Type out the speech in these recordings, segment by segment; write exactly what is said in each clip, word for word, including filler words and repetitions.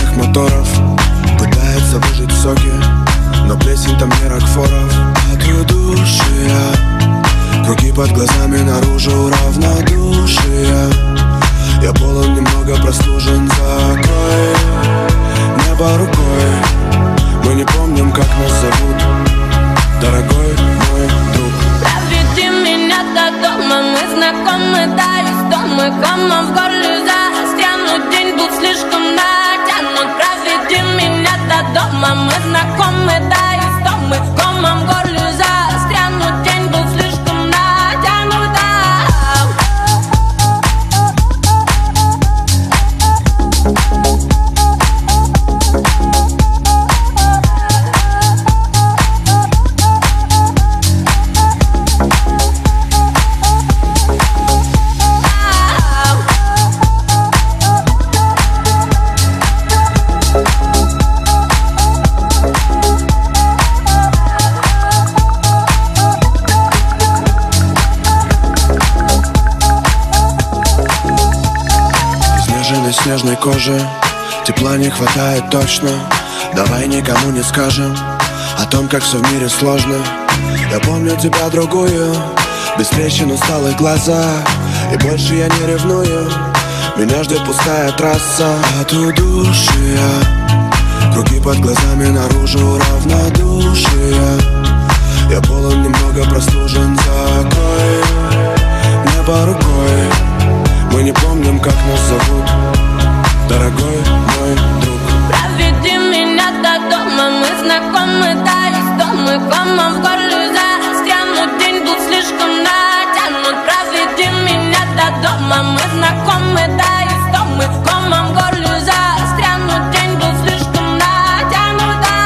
быстрых моторов пытается выжать соки, но плесень там не Рокфоров. Отведушия, круги под глазами, наружу равнодушия. Я полон, немного простужен, закрой небо рукой. Мы не помним, как нас зовут, дорогой мой друг. Проведи меня до дома, мы знакомы, да, истомы. Комом в горле застрянут, день был слишком натянут. Проведи меня до дома, мы знакомы, да, истомы. Комом в горле застрянут, день был слишком натянут, да. Снежной кожи тепла не хватает точно. Давай никому не скажем о том, как все в мире сложно. Я помню тебя другую, без трещин, усталых глаза. И больше я не ревную, меня ждет пустая трасса. От удушья, круги под глазами, наружу равнодушия. Я полон, немного простужен, закрой небо рукой. Мы не помним, как нас зовут, дорогой мой друг. Проведи меня до дома, мы знакомы, да, истомы. Комом в горле застрянут, день был слишком натянут. Проведи меня до дома, мы знакомы, да, истомы. Комом в горле застрянут, день был слишком натянут, да.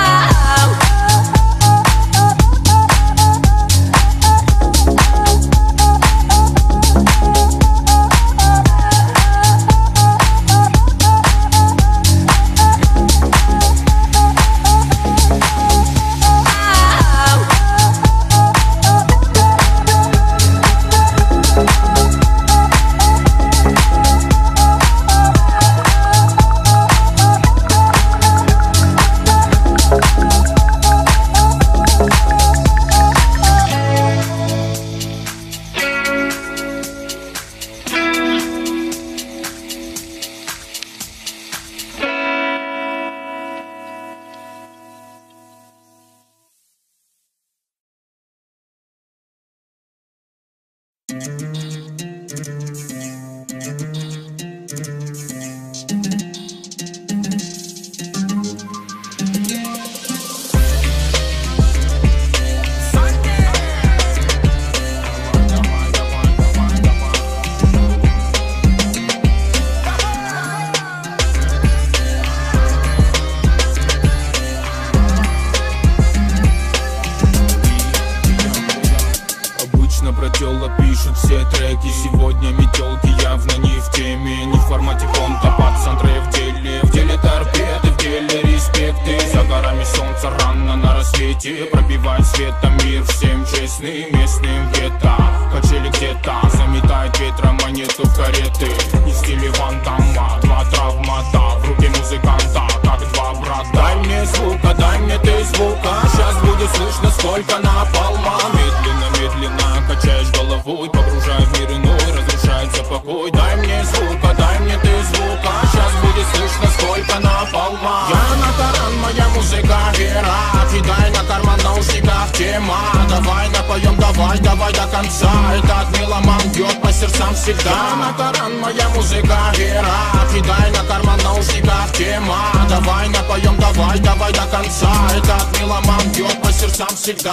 Пробивает светом мир всем честным местным где-то. Качели где-то, заметает ветром монету в кареты. Не в стиле Ван Дамма, два травмата в руке музыканта, как два брата. Дай мне звука, дай мне ты звука, сейчас будет слышно, сколько напалма. Медленно, медленно качаешь головой, погружая в мир иной, разрушается покой. Дай мне звука, дай мне ты звука, сейчас будет слышно, сколько напалма. Я на таран, моя музыка вера, кидай на карман наушников тема. Давай напоем, давай, давай до конца. Этот меломан бьет по сердцам всегда. Я на таран, моя музыка вера, кидай на карман наушников тема. Давай напоем, давай, давай до конца. Этот меломан бьет по сердцам всегда.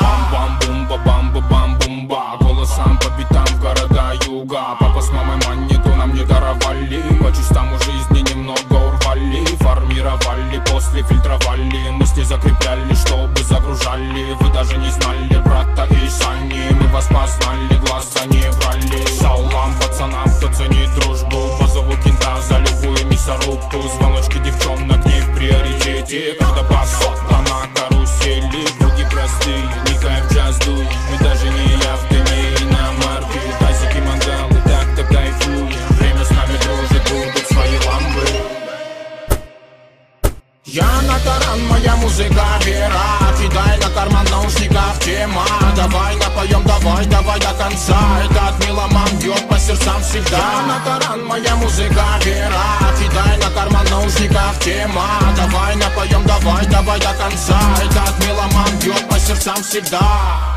Бам-бум-ба-бам-ба-бам-бум-ба. Голосам по битам в города юга. Папа с мамой монету нам не даровали. По частям у жизни немного урвали. Формировали, после фильтровали. Мысли закрепляли, чтобы загружали. Вы даже не знали брата и Сани. Мы вас познали, глаза не врали. Салам пацанам, кто ценит дружбу. Позову кента за любую мясорубку. Звоночки девчонок не в приоритете. Когда басотка на карусели. Круги простые, не кайф джаз дуй. Мы даже не явки, не иномарки. Тазики, мангалы, так-то кайфуем. Время с нами дружит, будут свои ламбы. Я на таран, моя музыка вера. Кидай на карман наушников тема. Давай напоем, давай, давай до конца. Этот меломан бьет по сердцам всегда. Я на таран, моя музыка вера. Кидай на карман наушников тема. Давай напоем, давай, давай до конца. Этот меломан бьет по сердцам всегда.